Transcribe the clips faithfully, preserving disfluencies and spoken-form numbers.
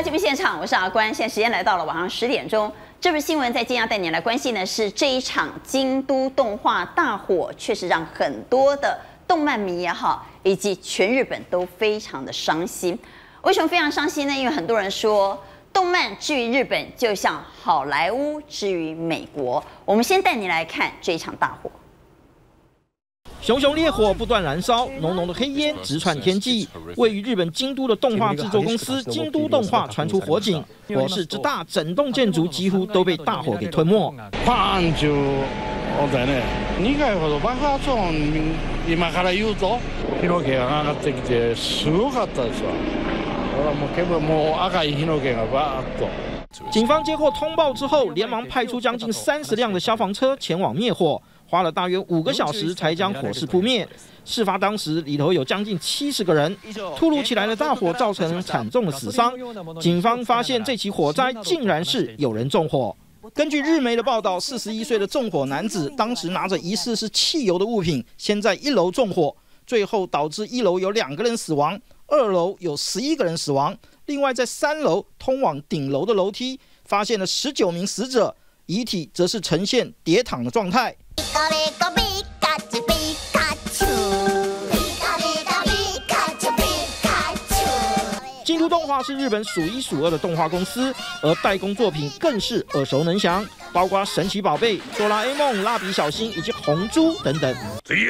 节目现场，我是阿关。现在时间来到了晚上十点钟。这部新闻在今天要带你来关心的是这一场京都动画大火，确实让很多的动漫迷也好，以及全日本都非常的伤心。为什么非常伤心呢？因为很多人说，动漫之于日本，就像好莱坞之于美国。我们先带你来看这一场大火。 熊熊烈火不断燃烧，浓浓的黑烟直窜天际。位于日本京都的动画制作公司京都动画传出火警，火势之大，整栋建筑几乎都被大火给吞没。 パーンと思ったよね。にかいほど爆発音今から言うと火の気が上がってきてすごかったですわ。ほらもう結構もう赤い火の気がバーッと。 警方接获通报之后，连忙派出将近三十辆的消防车前往灭火。 花了大约五个小时才将火势扑灭。事发当时，里头有将近七十个人。突如其来的大火造成惨重的死伤。警方发现这起火灾竟然是有人纵火。根据日媒的报道，四十一岁的纵火男子当时拿着疑似是汽油的物品，先在一楼纵火，最后导致一楼有两个人死亡，二楼有十一个人死亡。另外，在三楼通往顶楼的楼梯发现了十九名死者，遗体则是呈现跌躺的状态。 京都动画是日本数一数二的动画公司，而代工作品更是耳熟能详，包括神奇宝贝、哆啦 A 梦、蜡笔小新以及红猪等等。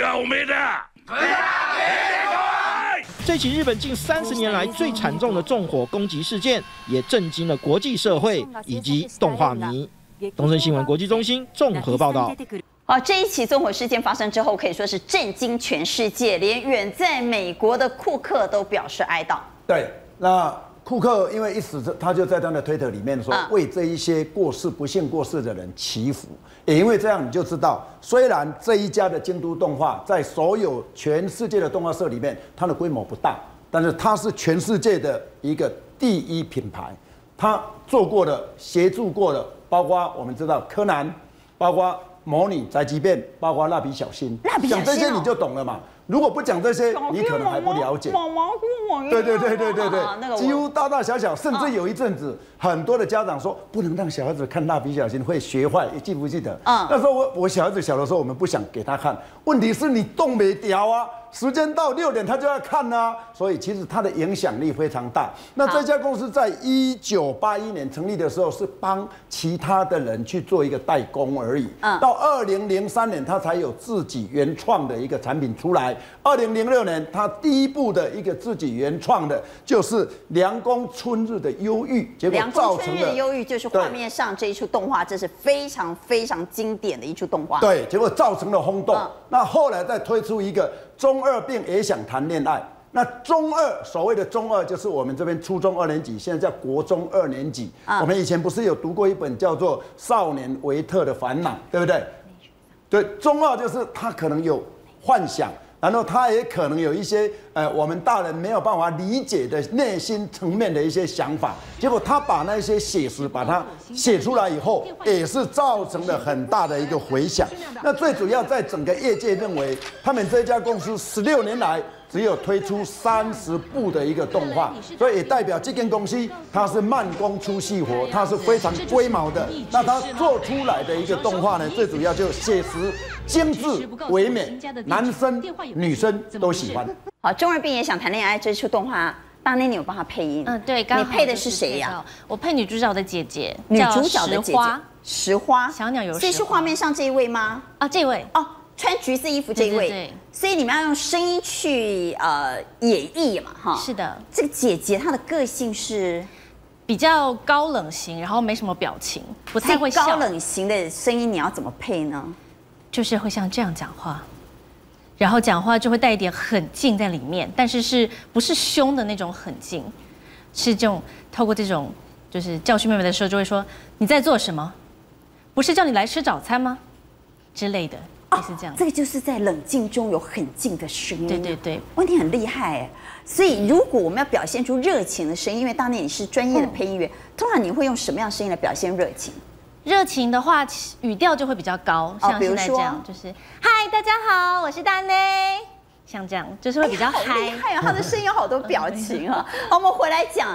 这起日本近三十年来最惨重的纵火攻击事件，也震惊了国际社会以及动画迷。东森新闻国际中心综合报道。 好，这一起纵火事件发生之后，可以说是震惊全世界，连远在美国的库克都表示哀悼。 对，那库克因为一死，他就在他的推特里面说，嗯、为这一些过世、不幸过世的人祈福。也因为这样，你就知道，虽然这一家的京都动画在所有全世界的动画社里面，它的规模不大，但是它是全世界的一个第一品牌。他做过的、协助过的，包括我们知道柯南，包括。 魔女宅急便，包括蜡笔小新，讲这些你就懂了嘛。如果不讲这些，你可能还不了解。对对对对对对，几乎大大小小，甚至有一阵子，很多的家长说不能让小孩子看蜡笔小新，会学坏，记不记得？嗯，那时候我我小孩子小的时候，我们不想给他看，问题是你动没掉啊。 时间到六点，他就要看啊，所以其实它的影响力非常大。那这家公司在一九八一年成立的时候，是帮其他的人去做一个代工而已。嗯，到二零零三年，它才有自己原创的一个产品出来。二零零六年，它第一部的一个自己原创的，就是《凉宫春日的忧郁》，结果造成了《凉宫春日的忧郁》就是画面上这一出动画，这是非常非常经典的一出动画。对，结果造成了轰动。嗯、那后来再推出一个。 中二病也想谈恋爱。那中二，所谓的中二，就是我们这边初中二年级，现在叫国中二年级。啊、我们以前不是有读过一本叫做《少年维特的烦恼》，对不对？对，中二就是他可能有幻想，然后他也可能有一些呃我们大人没有办法理解的内心层面的一些想法。结果他把那些写实把它写出来以后，也是造成了很大的一个回响。那最主要在整个业界认为，他们这家公司十六年来。 只有推出三十部的一个动画，所以也代表这间公司它是慢工出细活，它是非常龟毛的。那它做出来的一个动画呢，最主要就写实、精致、唯美，男生女生都喜欢。 好，中二病也想谈恋爱这出动画，大内你有帮他配音？ 嗯，对， 你配的是谁呀？ 我配女主角的姐姐， 女主角的姐姐石花， 小鸟有。 这是画面上这一位吗？ 啊，这位哦。 穿橘色衣服这一位，对对对，所以你们要用声音去呃演绎嘛，哈。 是的， 这个姐姐她的个性是比较高冷型，然后没什么表情，不太会笑。 高冷型的声音你要怎么配呢？ 就是会像这样讲话，然后讲话就会带一点狠劲在里面，但是是不是凶的那种狠劲？是这种透过这种就是教训妹妹的时候，就会说你在做什么？不是叫你来吃早餐吗？之类的。 哦，是这样，这个就是在冷静中有狠劲的声音。 对对对， 哇，你很厉害哎！所以如果我们要表现出热情的声音，因为大内你是专业的配音员，嗯、通常你会用什么样的声音来表现热情？ 热情的话，语调就会比较高，像现在这样，就是嗨，大家好，我是大内，像这样，就是会比较嗨。 厉害啊！他的声音有好多表情啊。好，我们回来讲。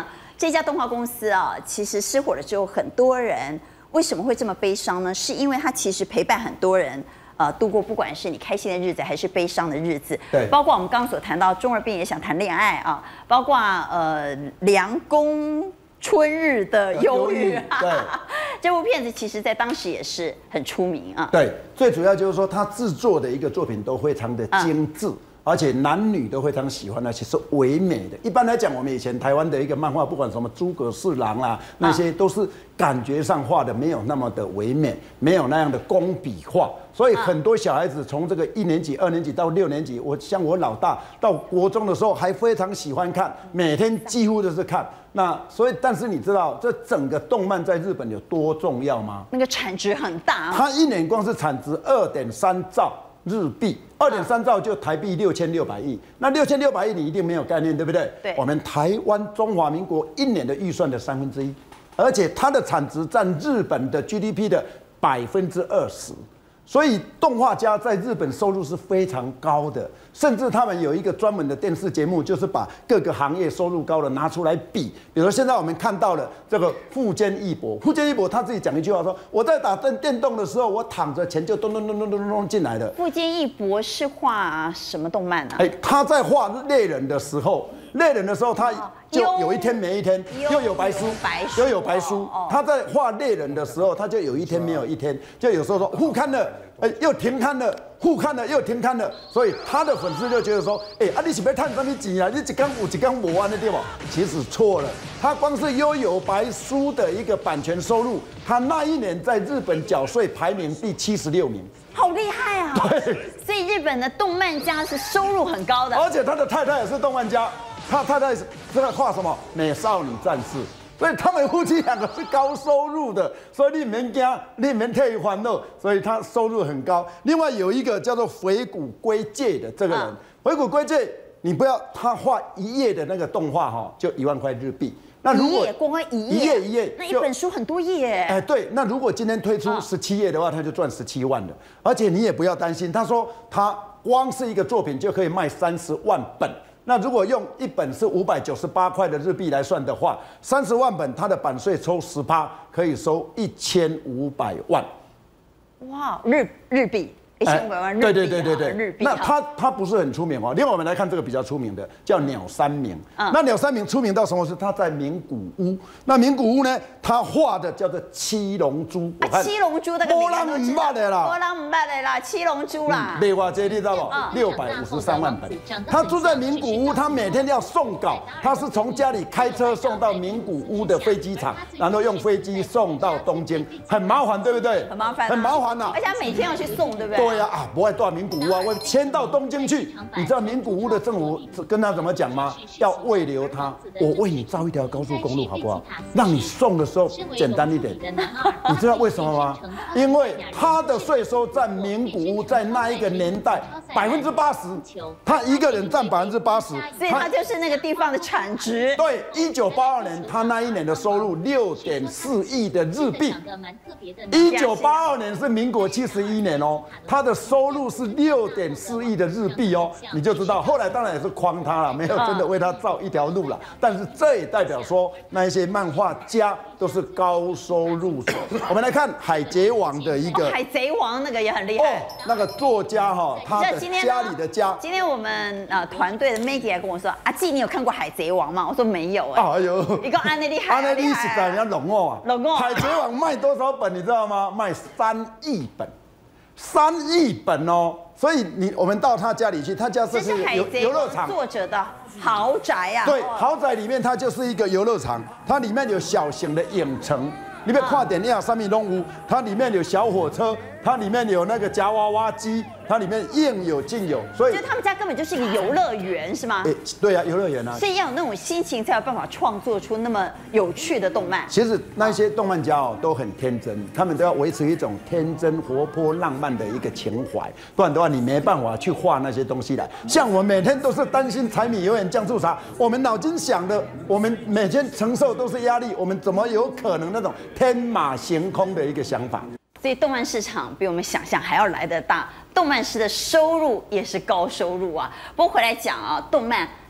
这家动画公司啊，其实失火了之后，很多人为什么会这么悲伤呢？是因为它其实陪伴很多人。呃，度过不管是你开心的日子还是悲伤的日子， 对， 包括我们刚刚所谈到中二病也想谈恋爱啊，包括呃凉宫春日的忧郁， 对， 这部片子其实在当时也是很出名啊。 对，最主要就是说他制作的一个作品都非常的精致。嗯，而且男女都非常喜欢，而且是唯美的。一般来讲，我们以前台湾的一个漫画，不管什么诸葛四郎啦，那些都是感觉上画的没有那么的唯美，没有那样的工笔画。所以很多小孩子从这个一年级、二年级到六年级，我像我老大到国中的时候，还非常喜欢看，每天几乎都是看。那所以，但是你知道这整个动漫在日本有多重要吗？ 那个产值很大啊， 它一年光是产值二点三兆。日币二点三兆就台币六千六百亿，那六千六百亿你一定没有概念，对不对？ 对， 我们台湾中华民国一年的预算的三分之一，而且它的产值占日本的 G D P 的百分之二十。所以动画家在日本收入是非常高的，甚至他们有一个专门的电视节目，就是把各个行业收入高的拿出来比。比如现在我们看到了这个富坚义博，富坚义博他自己讲一句话说：“我在打电电动的时候，我躺着钱就咚咚咚咚咚咚进来了。” 富坚义博是画什么动漫呢？ 哎，他在画猎人的时候。猎人的时候，他就有一天没一天，又有白书，又有白书。他在画猎人的时候，他就有一天没有一天，就有时候说互刊了，哎，又停刊了，互刊了又停刊了。所以他的粉丝就觉得说，哎，啊，你是要赚什么钱啊？你一天有一天无完的对吧？其实错了，他光是悠有白书的一个版权收入，他那一年在日本缴税排名第七十六名。 好厉害啊！对，所以日本的动漫家是收入很高的， 而且他的太太也是动漫家。他太太是在画什么美少女战士，所以他们夫妻两个是高收入的，所以你免惊，你免替烦恼，所以他收入很高。另外有一个叫做回谷归介的这个人，回谷归介，你不要他画一页的那个动画哈，就一万块日币。 那如果光一页， 一页一页， 那一本书很多页。 哎，对，那如果今天推出十七页的话，他就赚十七万了。而且你也不要担心，他说他光是一个作品就可以卖三十万本。那如果用一本是五百九十八块的日币来算的话，三十万本它的版税抽十趴，可以收一千五百万。 哇，日日币。一千五百万日币、啊， 对对对对对， 日币。 那他他不是很出名哦。另外我们来看这个比较出名的，叫鸟山明。嗯、那鸟山明出名到什么时候？他在名古屋。那名古屋呢，他画的叫做七龙珠。 我看七龙珠那个波浪唔捌的啦， 波浪唔捌的啦，七龙珠啦。 卖偌济你知道不？六百五十三万本。他住在名古屋，他每天要送稿，他是从家里开车送到名古屋的飞机场，然后用飞机送到东京，很麻烦，对不对？ 很麻烦、啊， 很麻烦呐、啊。 而且他每天要去送，对不对？ 对呀啊，不爱到名古屋啊，我迁到东京去。你知道名古屋的政府跟他怎么讲吗？要慰留他，我为你造一条高速公路，好不好？让你送的时候简单一点。你知道为什么吗？因为他的税收占名古屋在那一个年代百分之八十，他一个人占百分之八十， 所以他就是那个地方的产值。 对，一九八二年他那一年的收入六点四亿的日币。一九八二年是民国七十一年哦，他的收入是六点四亿的日币哦，你就知道后来当然也是诓他了，没有真的为他造一条路了。但是这也代表说那一些漫画家都是高收入者。我们来看《海贼王》的一个， 哦《海贼王》那个也很厉害。哦， 那个作家哈，他的家里的家。 今天我们呃团队的 Maggie 来跟我说，阿纪，你有看过《海贼王》吗？我说没有哎。哎呦，一个安内利海， 安内利是在人家龙哦啊， 龙哦。 海贼王卖多少本你知道吗？卖三亿本。三亿本哦，所以你我们到他家里去，他家这是游游乐场， 作者的豪宅啊。 对，豪宅里面它就是一个游乐场，它里面有小型的影城，里面跨点呀，上面都有，它里面有小火车，它里面有那个夹娃娃机，它里面应有尽有，所以就他们家根本就是一个游乐园，是吗？ 哎，对啊，游乐园啊， 所以要有那种心情，才有办法创作出那么有趣的动漫。 其实那些动漫家哦都很天真，他们都要维持一种天真、活泼、浪漫的一个情怀，不然的话你没办法去画那些东西来。像我每天都是担心柴米油盐酱醋茶，我们脑筋想的，我们每天承受都是压力，我们怎么有可能那种天马行空的一个想法？ 所以动漫市场比我们想象还要来得大，动漫师的收入也是高收入啊。不过回来讲啊，动漫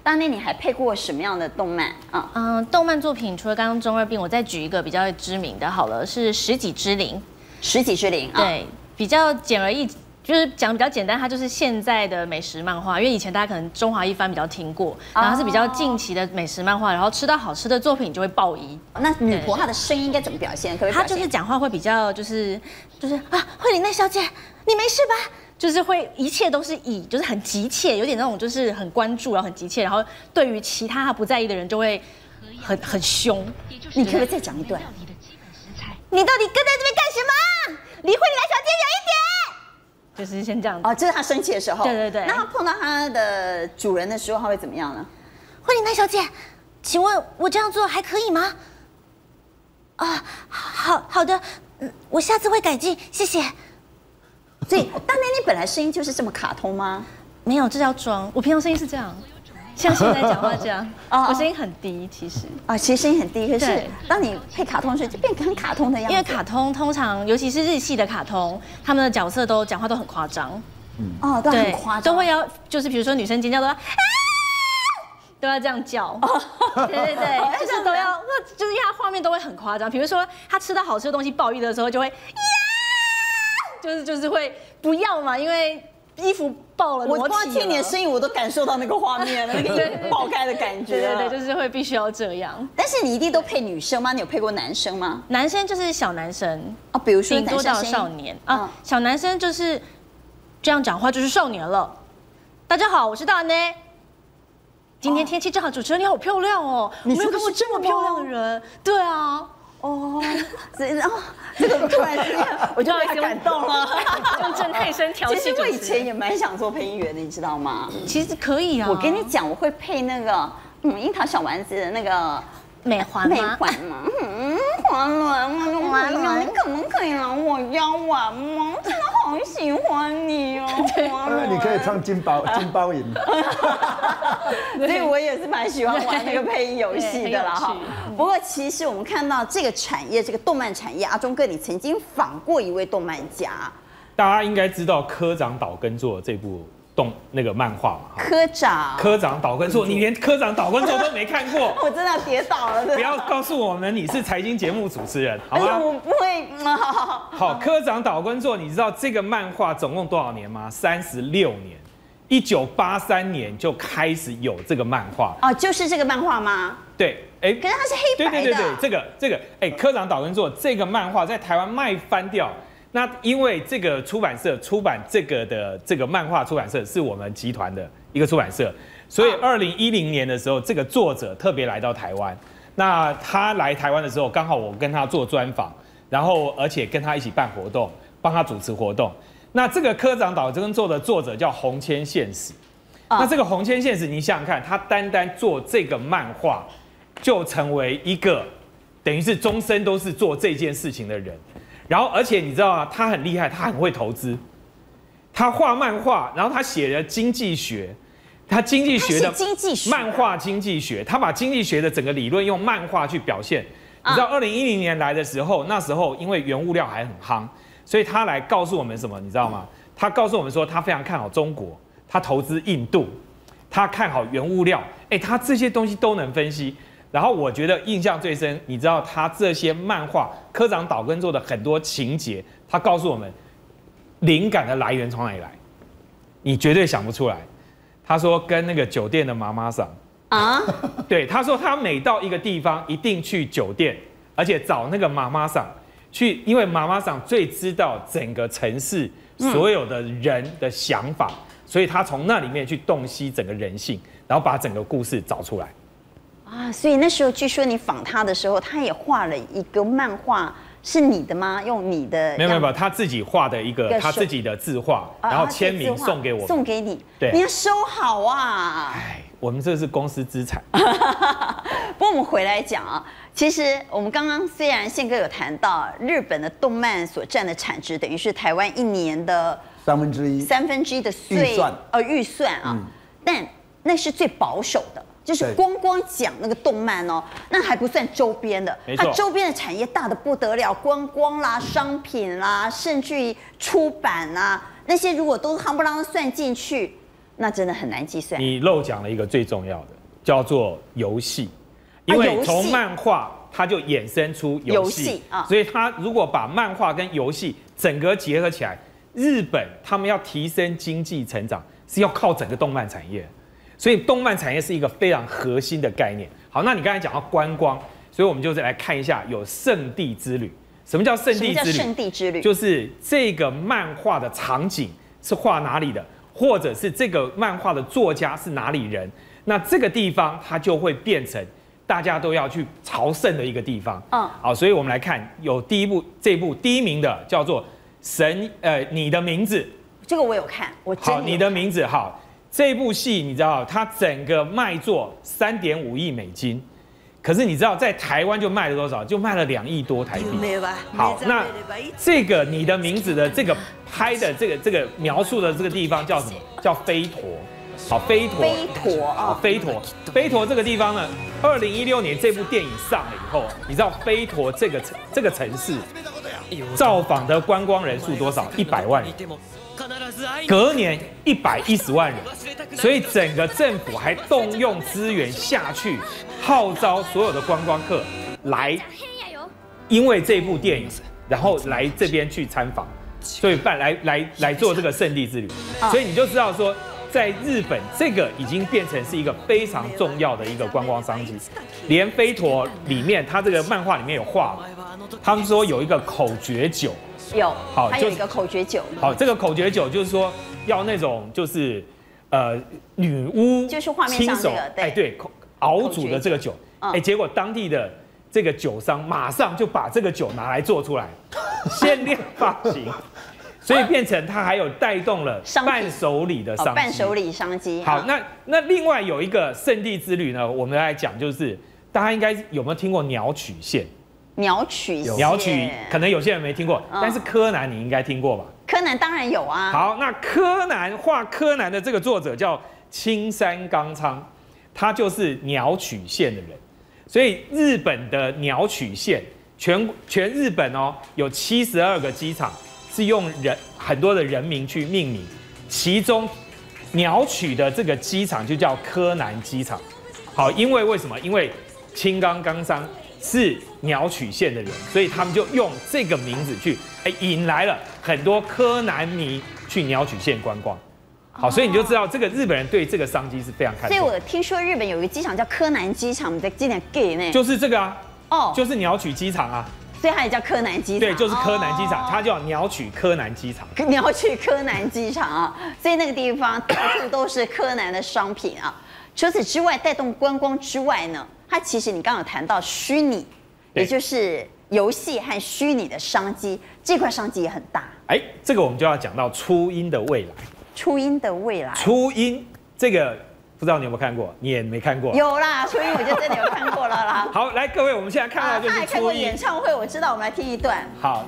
当年你还配过什么样的动漫啊？ 嗯、呃，动漫作品除了刚刚中二病，我再举一个比较知名的好了，是《十几之灵》。 十几之灵啊， 对，比较简而易。就是讲比较简单，它就是现在的美食漫画，因为以前大家可能中华一番比较听过，然后是比较近期的美食漫画，然后吃到好吃的作品就会爆衣。 那女仆她的声音应该怎么表现？可不可以表现？ 她就是讲话会比较就是就是啊，慧玲奈小姐，你没事吧？就是会一切都是以就是很急切，有点那种就是很关注，然后很急切，然后对于其他她不在意的人就会很很凶。 你可不可以再讲一段？ 你到底跟在这边干什么？离慧玲奈小姐远一点。就是先这样哦，这是他生气的时候。 对对对。 那他碰到他的主人的时候，他会怎么样呢？ 慧玲奈小姐，请问我这样做还可以吗？啊，好好的，嗯，我下次会改进，谢谢。 所以当年你本来声音就是这么卡通吗？ 没有，这叫装。我平常声音是这样，像现在讲话这样。哦，我声音很低，其实。 啊，其实声音很低，可是当你配卡通的时候，就变很卡通的样子。 因为卡通通常，尤其是日系的卡通，他们的角色都讲话都很夸张。 嗯。哦，都很夸张。 都会要，就是比如说女生尖叫都要，啊，都要这样叫。对对对，就是都要，就是因为它画面都会很夸张。比如说他吃到好吃的东西暴衣的时候，就会呀，就是就是会不要嘛，因为。衣服爆了， 我光听你的声音，我都感受到那个画面了，那个爆开的感觉。 对对对，就是会必须要这样。 但是你一定都配女生吗？你有配过男生吗？ 男生就是小男生哦，比如说顶多到少年啊，小男生就是这样讲话就是少年了。大家好，我是大呢。今天天气正好，主持人你好漂亮哦，我没有看过这么漂亮的人。对啊。哦， 然后这个突然之间我就被他感动了， 用正太声调戏。 其实我以前也蛮想做配音员的，你知道吗？ 其实可以啊。 我跟你讲，我会配那个嗯樱桃小丸子的那个美环美环嘛，嗯，环软那个环软，你可不可以来我家玩吗？真的好喜欢你哦。 对，你可以唱金包金包银。 所以我也是蛮喜欢玩那个配音游戏的啦哈。不过其实我们看到这个产业，这个动漫产业，阿忠哥你曾经访过一位动漫家， 大家应该知道科长岛根作这部动那个漫画嘛。 科长， 科长岛根作，你连科长岛根作都没看过， 我真的跌倒了。 不要告诉我们你是财经节目主持人，好吗？ 我不会。 好，科长岛根作，你知道这个漫画总共多少年吗？三十六年。一九八三年就开始有这个漫画哦，就是这个漫画吗？ 对，哎， 可是它是黑白的。 对对对对，这个这个，哎，科长岛根作这个漫画在台湾卖翻掉。那因为这个出版社出版这个的这个漫画出版社是我们集团的一个出版社，所以二零一零年的时候，这个作者特别来到台湾。那他来台湾的时候，刚好我跟他做专访，然后而且跟他一起办活动，帮他主持活动。那这个科长岛根作的作者叫红千宪史，那这个红千宪史，你想想看，他单单做这个漫画，就成为一个等于是终身都是做这件事情的人。然后，而且你知道啊，他很厉害，他很会投资。他画漫画，然后他写了经济学，他经济学的经济学漫画经济学，他把经济学的整个理论用漫画去表现。你知道，二零一零年来的时候，那时候因为原物料还很夯。所以他来告诉我们什么，你知道吗？他告诉我们说，他非常看好中国，他投资印度，他看好原物料，哎，他这些东西都能分析。然后我觉得印象最深，你知道他这些漫画科长岛根作的很多情节，他告诉我们灵感的来源从哪里来，你绝对想不出来。他说跟那个酒店的妈妈桑啊，对，他说他每到一个地方一定去酒店，而且找那个妈妈桑。去，因为妈妈桑最知道整个城市所有的人的想法，嗯、所以他从那里面去洞悉整个人性，然后把整个故事找出来。 啊，所以那时候据说你访他的时候，他也画了一个漫画，是你的吗？用你的？ 没有没有，他自己画的一个他自己的字画，然后签名送给我， 送给你， 对， 你要收好啊。 哎，我们这是公司资产。 不过我们回来讲啊。其实我们刚刚虽然宪哥有谈到日本的动漫所占的产值，等于是台湾一年的三分之一， 三分之一的预算呃预算啊，嗯、但那是最保守的，就是光光讲那个动漫哦，那还不算周边的，它周边的产业大的不得了，观光啦、商品啦，甚至于出版啦，那些如果都夯不啷算进去， 那真的很难计算。 你漏讲了一个最重要的，叫做游戏，因为从漫画它就衍生出游戏啊，所以它如果把漫画跟游戏整个结合起来，日本他们要提升经济成长是要靠整个动漫产业，所以动漫产业是一个非常核心的概念。好，那你刚才讲到观光，所以我们就再来看一下有圣地之旅。什么叫圣地之旅？ 圣地之旅就是这个漫画的场景是画哪里的，或者是这个漫画的作家是哪里人，那这个地方它就会变成大家都要去朝圣的一个地方。嗯，好，所以我们来看有第一部，这部第一名的叫做神呃你的名字， 这个我有看，我真的有看。 好，你的名字好，这部戏你知道它整个卖座三点五亿美金。可是你知道在台湾就卖了多少？就卖了两亿多台币。好，那这个你的名字的这个拍的这个这个描述的这个地方叫什么？叫飞陀。好，飞陀。 飞陀啊， 飞陀。飞陀这个地方呢，二零一六年这部电影上了以后，你知道飞陀这个城这个城市造访的观光人数多少？一百万人。隔年一百一十万人，所以整个政府还动用资源下去号召所有的观光客来，因为这部电影，然后来这边去参访，所以办来来来做这个圣地之旅。所以你就知道说，在日本这个已经变成是一个非常重要的一个观光商机。连飞陀里面，它这个漫画里面有画，他们说有一个口诀酒。 有，好，还有一个口诀酒。 好，这个口诀酒就是说要那种就是，呃，女巫就是画面上这个， 哎对，熬煮的这个酒，哎，结果当地的这个酒商马上就把这个酒拿来做出来，限量发行，所以变成它还有带动了伴手礼的商机。 伴手礼商机。 好，那那另外有一个圣地之旅呢，我们来讲就是大家应该有没有听过鸟取县？ 鸟取县， 鸟取可能有些人没听过，嗯、但是柯南你应该听过吧？ 柯南当然有啊。 好，那柯南画柯南的这个作者叫青山刚昌，他就是鸟取县的人，所以日本的鸟取县，全全日本哦有七十二个机场是用人很多的人名去命名，其中鸟取的这个机场就叫柯南机场。好，因为为什么？因为青冈刚昌是鸟取县的人，所以他们就用这个名字去，哎，引来了很多柯南迷去鸟取县观光。好，所以你就知道这个日本人对这个商机是非常看重。 所以我听说日本有一个机场叫柯南机场，你在今年 gay 呢？ 就是这个啊，哦，就是鸟取机场啊。 所以它也叫柯南机场。 对，就是柯南机场，它叫鸟取柯南机场。 鸟取柯南机场啊，所以那个地方到处都是柯南的商品啊。除此之外，带动观光之外呢？它其实你刚刚有谈到虚拟，也就是游戏和虚拟的商机，这块商机也很大。 哎，这个我们就要讲到初音的未来。 初音的未来。 初音这个不知道你有没有看过？你也没看过。 有啦，初音我就真的有看过了啦。 好，来各位，我们现在看到就是初音。他还看过演唱会，我知道，我们来听一段。 好。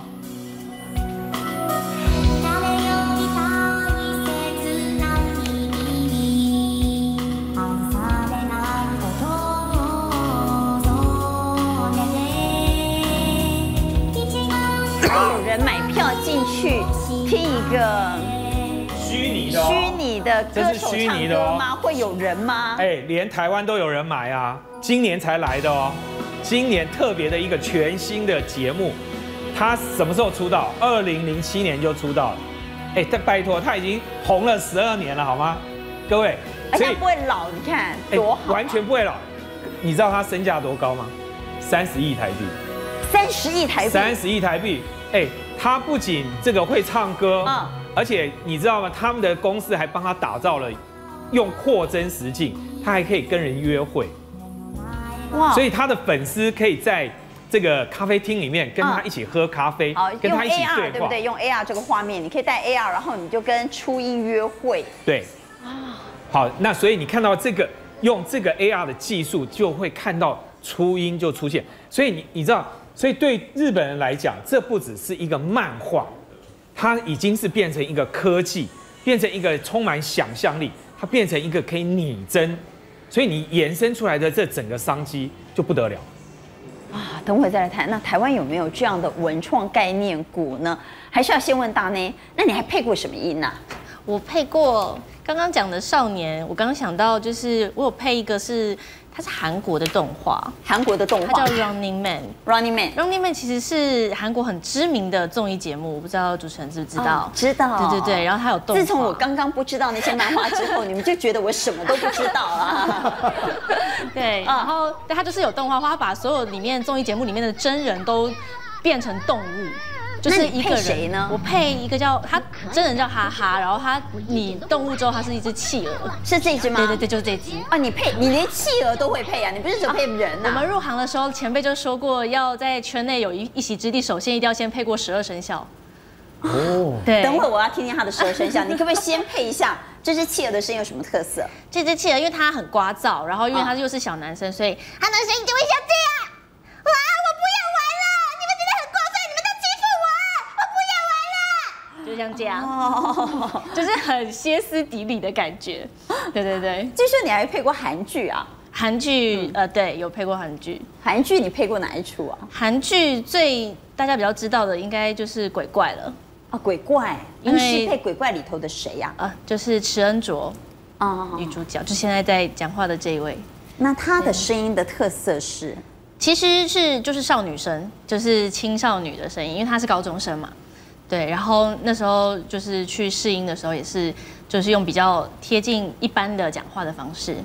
有人买票进去听一个虚拟的、 虚拟的歌手唱歌吗？会有人吗？ 哎，连台湾都有人买啊！今年才来的哦，今年特别的一个全新的节目，他什么时候出道？二零零七年就出道了。哎，但拜托，他已经红了十二年了，好吗？各位， 而且不会老，你看多好， 完全不会老。你知道他身价多高吗？三十亿台币。 三十亿台币。 三十亿台币。哎，他不仅这个会唱歌，嗯，而且你知道吗？他们的公司还帮他打造了用扩增实境，他还可以跟人约会。哇！所以他的粉丝可以在这个咖啡厅里面跟他一起喝咖啡， 好， 跟他一起对话， 对不对？用 A R 这个画面，你可以带 A R， 然后你就跟初音约会。 对。啊。好，那所以你看到这个用这个 A R 的技术，就会看到初音就出现。所以你你知道。所以对日本人来讲，这不只是一个漫画，它已经是变成一个科技，变成一个充满想象力，它变成一个可以拟真，所以你延伸出来的这整个商机就不得了。 啊，等会再来谈。那台湾有没有这样的文创概念股呢？还是要先问大内，那你还配过什么音啊？ 我配过刚刚讲的少年，我刚刚想到就是我有配一个是它是韩国的动画， 韩国的动画， 它叫 Running Man。Running Man，Running Man 其实是韩国很知名的综艺节目，我不知道主持人知不知道？ 哦、知道。 对对对，然后它有动画。 自从我刚刚不知道那些漫画之后，你们就觉得我什么都不知道了。 对，然后它就是有动画化，它把所有里面综艺节目里面的真人都变成动物。就是一个人， 谁呢？ 我配一个叫他真人叫哈哈，然后他你动物之后，它是一只企鹅， 是这只吗？ 对对对，就是这只。 啊，你配你连企鹅都会配啊？你不是只配人啊？ 我们入行的时候，前辈就说过，要在圈内有一一席之地，首先一定要先配过十二生肖。 哦， 对。 等会我要听听他的十二生肖，你可不可以先配一下这只企鹅的声音有什么特色？ 这只企鹅因为它很聒噪，然后因为它又是小男生，所以它的声音就会像这样。哇，我不要玩了！你们真的很过分，你们都欺负我！我不要玩了！就像这样，哦，就是很歇斯底里的感觉。对对对。 据说你还配过韩剧啊？ 韩剧，呃，对，有配过韩剧。 韩剧你配过哪一出啊？ 韩剧最大家比较知道的，应该就是鬼怪了。 啊，鬼怪， 因为你是配鬼怪里头的谁呀？ 啊，就是池恩卓，啊，女主角，就现在在讲话的这一位。 那她的声音的特色是， 其实是就是少女声，就是青少女的声音，因为她是高中生嘛。对，然后那时候就是去试音的时候，也是就是用比较贴近一般的讲话的方式。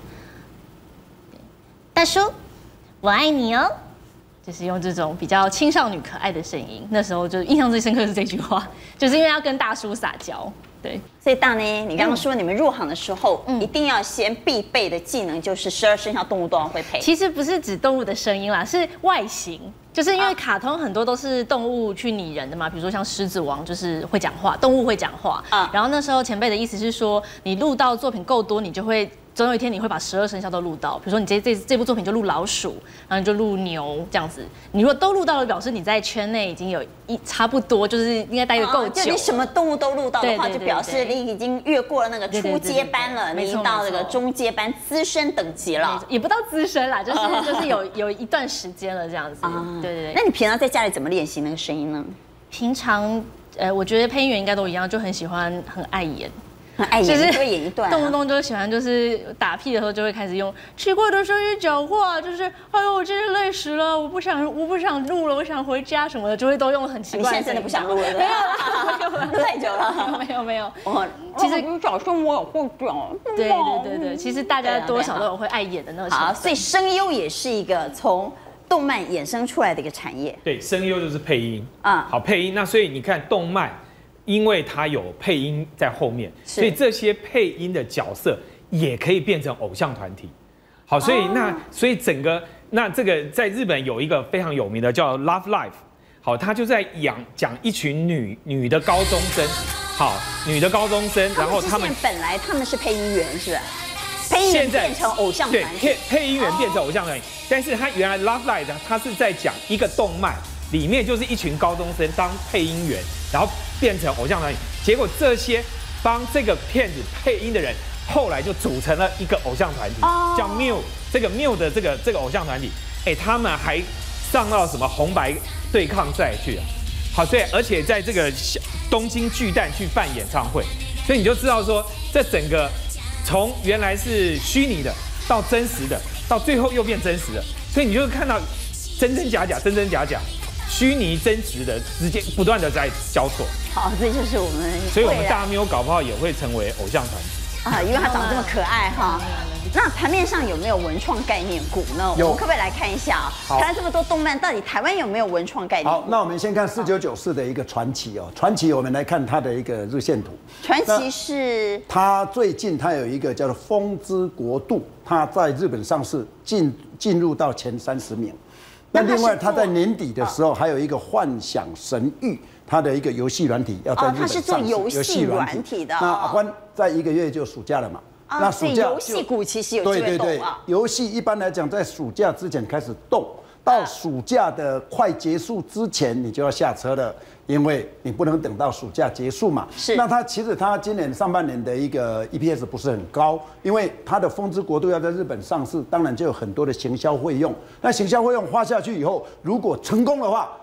大叔，我爱你哦。就是用这种比较青少女可爱的声音，那时候就印象最深刻是这句话，就是因为要跟大叔撒娇。对， 所以大呢，你刚刚说你们入行的时候，嗯、一定要先必备的技能就是十二生肖动物都要会配。 其实不是指动物的声音啦，是外形，就是因为卡通很多都是动物去拟人的嘛，比如说像狮子王就是会讲话，动物会讲话。啊，然后那时候前辈的意思是说，你录到作品够多，你就会。总有一天你会把十二生肖都录到，比如说你这这这部作品就录老鼠，然后你就录牛这样子。你如果都录到了，表示你在圈内已经有一差不多，就是应该待得够久。 就你什么动物都录到的话，就表示你已经越过了那个初阶班了，你已经到那个中阶班资深等级了。 也不到资深啦，就是就是有有一段时间了这样子。对对对。 那你平常在家里怎么练习那个声音呢？ 平常呃，我觉得配音员应该都一样，就很喜欢很爱演。 爱演就会演一段， 动不动就喜欢就是打屁的时候就会开始用奇怪的声音讲话，就是哎呦我真是累死了，我不想我不想录了，我想回家什么的，就会都用很奇怪的。 你现在真的不想录了？ 没有了， 录太久了。 没有没有。 哦，其实早上我有会讲。 对对对对，其实大家多少都有会爱演的那个。 好，所以声优也是一个从动漫衍生出来的一个产业。 对，声优就是配音啊，好配音。那所以你看动漫。因为它有配音在后面，所以这些配音的角色也可以变成偶像团体。好，所以那所以整个那这个在日本有一个非常有名的叫 Love Life， 好，他就在讲讲一群女女的高中生，好，女的高中生，然后他们本来他们是配音员，是吧？配音员变成偶像团体， 对，配配音员变成偶像团体，但是他原来 Love Life 他是在讲一个动漫。里面就是一群高中生当配音员，然后变成偶像团体。结果这些帮这个片子配音的人，后来就组成了一个偶像团体，叫 M I U。这个 M I U 的这个这个偶像团体，哎，他们还上到什么红白对抗赛去啊？好，所以而且在这个东京巨蛋去办演唱会，所以你就知道说，这整个从原来是虚拟的到真实的，到最后又变真实的，所以你就看到真真假假，真真假假。虚拟真实的直接不断的在交错， 好，这就是我们， 所以我们大喵搞不好也会成为偶像团体啊，因为他长得这么可爱哈。那盘面上有没有文创概念股呢？我们可不可以来看一下啊？看了这么多动漫，到底台湾有没有文创概念股？ 好，那我们先看四九九四的一个传奇哦，传奇我们来看它的一个日线图。 传奇是它最近它有一个叫做风之国度，它在日本上市，进进入到前三十名。那另外，它在年底的时候还有一个《幻想神域》，它的一个游戏软体要在日本上市。 它是做游戏软体的。 那阿关在一个月就暑假了嘛？ 那暑假游戏股其实有机会动啊。 游戏一般来讲，在暑假之前开始动，到暑假的快结束之前，你就要下车了。因为你不能等到暑假结束嘛。 是。 那它其实它今年上半年的一个 E P S 不是很高，因为它的风之国度要在日本上市，当然就有很多的行销费用。那行销费用花下去以后，如果成功的话，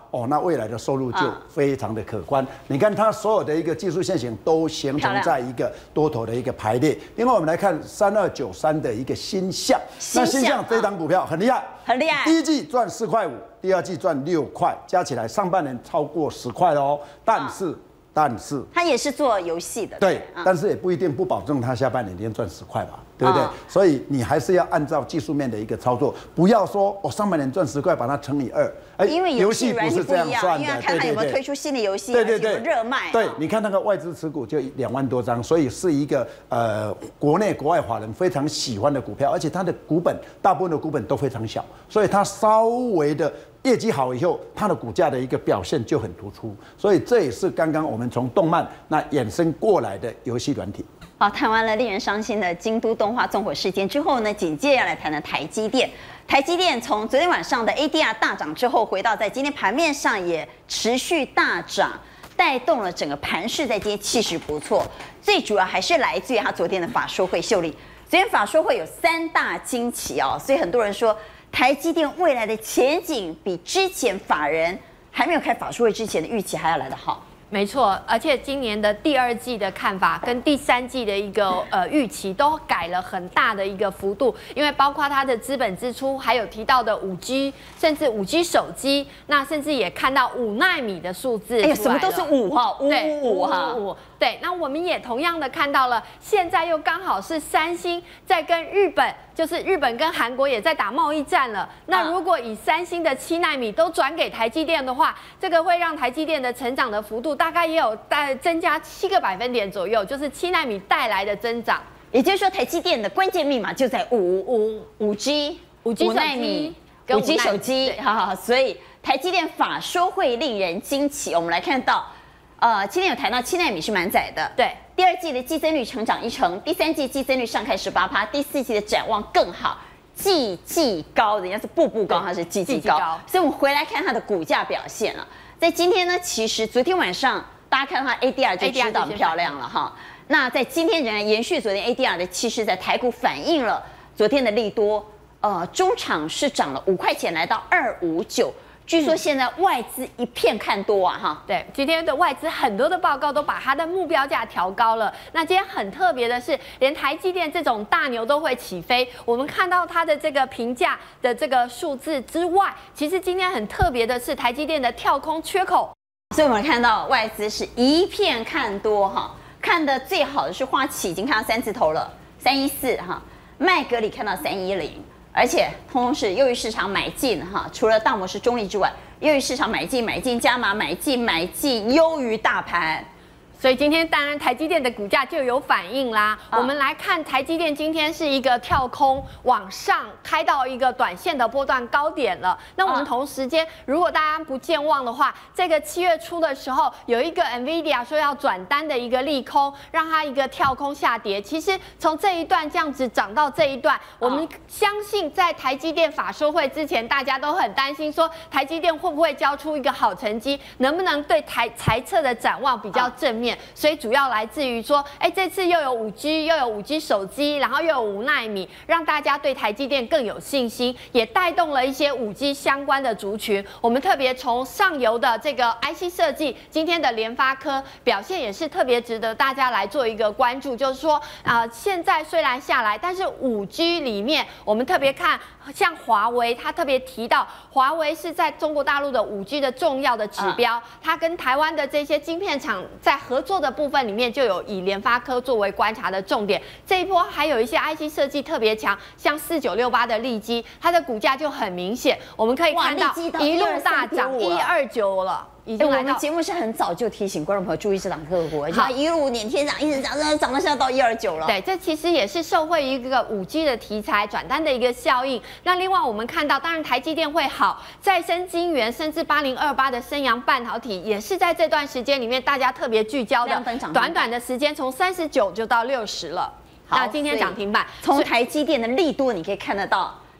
哦，那未来的收入就非常的可观。啊、你看它所有的一个技术线型都形成在一个多头的一个排列。另外，我们来看三二九三的一个新象，那新象这档股票很厉害， 很厉害。 第一季赚四块五，第二季赚六块，加起来上半年超过十块哦。但是。啊但是他也是做游戏的， 对，嗯、但是也不一定不保证他下半年能赚十块吧，对不对？哦、所以你还是要按照技术面的一个操作，不要说我、哦、上半年赚十块，把它乘以二， 哎，因为游戏不是这样算的， 因为看看有没有推出新的游戏， 对对对， 热卖、啊。 对，你看那个外资持股就两万多张，所以是一个呃国内国外法人非常喜欢的股票，而且它的股本大部分的股本都非常小，所以它稍微的。业绩好以后，它的股价的一个表现就很突出，所以这也是刚刚我们从动漫那衍生过来的游戏软体。 好，谈完了令人伤心的京都动画纵火事件之后呢，紧接着要来谈的台积电。台积电从昨天晚上的 A D R 大涨之后，回到在今天盘面上也持续大涨，带动了整个盘势在今天气势不错。最主要还是来自于它昨天的法说会秀丽。昨天法说会有三大惊奇哦，所以很多人说。台积电未来的前景比之前法人还没有开法说会之前的预期还要来得好。 没错，而且今年的第二季的看法跟第三季的一个呃预期都改了很大的一个幅度，因为包括它的资本支出，还有提到的五 G， 甚至五 G 手机，那甚至也看到五奈米的数字。 哎呀，什么都是五哈，五五五哈。 对，那我们也同样的看到了，现在又刚好是三星在跟日本，就是日本跟韩国也在打贸易战了。那如果以三星的七奈米都转给台积电的话，这个会让台积电的成长的幅度大概也有大增加七个百分点左右，就是七奈米带来的增长。 也就是说，台积电的关键密码就在五五五 G 五 G 奈米五 G 手机。好好，所以台积电法说会令人惊奇。我们来看到。呃，今天有谈到七奈米是满载的， 对， 第二季的季增率成长一成，第三季季增率上看十八趴，第四季的展望更好，季季高，人家是步步高，它是季季高，所以我们回来看它的股价表现了。在今天呢，其实昨天晚上大家看到它 A D R 就知道很漂亮了哈。那在今天仍然延续昨天 A D R 的气势，在台股反映了昨天的利多，呃，中场是涨了五块钱，来到二五九。据说现在外资一片看多啊，哈， 对，今天的外资很多的报告都把它的目标价调高了。那今天很特别的是，连台积电这种大牛都会起飞。我们看到它的这个评价的这个数字之外，其实今天很特别的是台积电的跳空缺口。 所以我们看到外资是一片看多哈，看的最好的是花旗已经看到三字头了，三一四哈，麦格里看到三一零。而且通通是优于市场买进哈，除了大摩是中立之外，优于市场买进、买进加码、买进、买进，优于大盘。 所以今天当然台积电的股价就有反应啦。啊、我们来看台积电今天是一个跳空往上开到一个短线的波段高点了。那我们同时间，如果大家不健忘的话，这个七月初的时候有一个 NVIDIA 说要转单的一个利空，让它一个跳空下跌。其实从这一段这样子涨到这一段，我们相信在台积电法说会之前，大家都很担心说台积电会不会交出一个好成绩，能不能对台财测的展望比较正面。所以主要来自于说，哎，这次又有五 G， 又有五 G 手机，然后又有五奈米，让大家对台积电更有信心，也带动了一些五 G 相关的族群。我们特别从上游的这个 I C 设计，今天的联发科表现也是特别值得大家来做一个关注，就是说啊、呃，现在虽然下来，但是五 G 里面我们特别看。像华为，他特别提到，华为是在中国大陆的五 G 的重要的指标，它跟台湾的这些晶片厂在合作的部分里面，就有以联发科作为观察的重点。这一波还有一些 I C 设计特别强，像四九六八的利基，它的股价就很明显，我们可以看到一路大涨一二九了。已经来到、 欸、我们节目是很早就提醒观众朋友注意这档个股，好，一路年天涨，一直涨，涨涨到现在到一二九了。 对，这其实也是受惠于一个五 G 的题材转单的一个效应。那另外我们看到，当然台积电会好，再生晶圆甚至八零二八的升阳半导体，也是在这段时间里面大家特别聚焦的。短短的时间从三十九就到六十了。那今天涨停板， 从台积电的利多你可以看得到。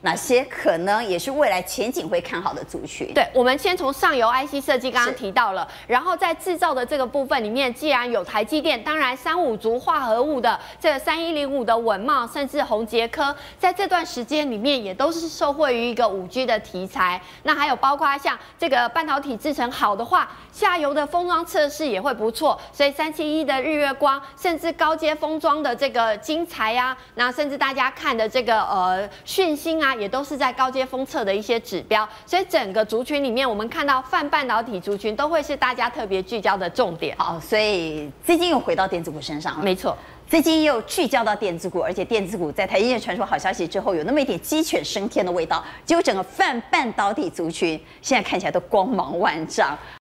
哪些可能也是未来前景会看好的族群？ 对，我们先从上游 I C 设计刚刚提到了，然后在制造的这个部分里面，既然有台积电，当然三五族化合物的这个三一零五的稳懋，甚至宏捷科，在这段时间里面也都是受惠于一个五 G 的题材。那还有包括像这个半导体制成好的话，下游的封装测试也会不错，所以三七一的日月光，甚至高阶封装的这个精材啊，那甚至大家看的这个呃讯星啊，也都是在高阶封测的一些指标。所以整个族群里面，我们看到泛半导体族群都会是大家特别聚焦的重点。 好，所以资金又回到电子股身上了。 没错。 资金又聚焦到电子股，而且电子股在台积电传出好消息之后，有那么一点鸡犬升天的味道。结果整个泛半导体族群现在看起来都光芒万丈。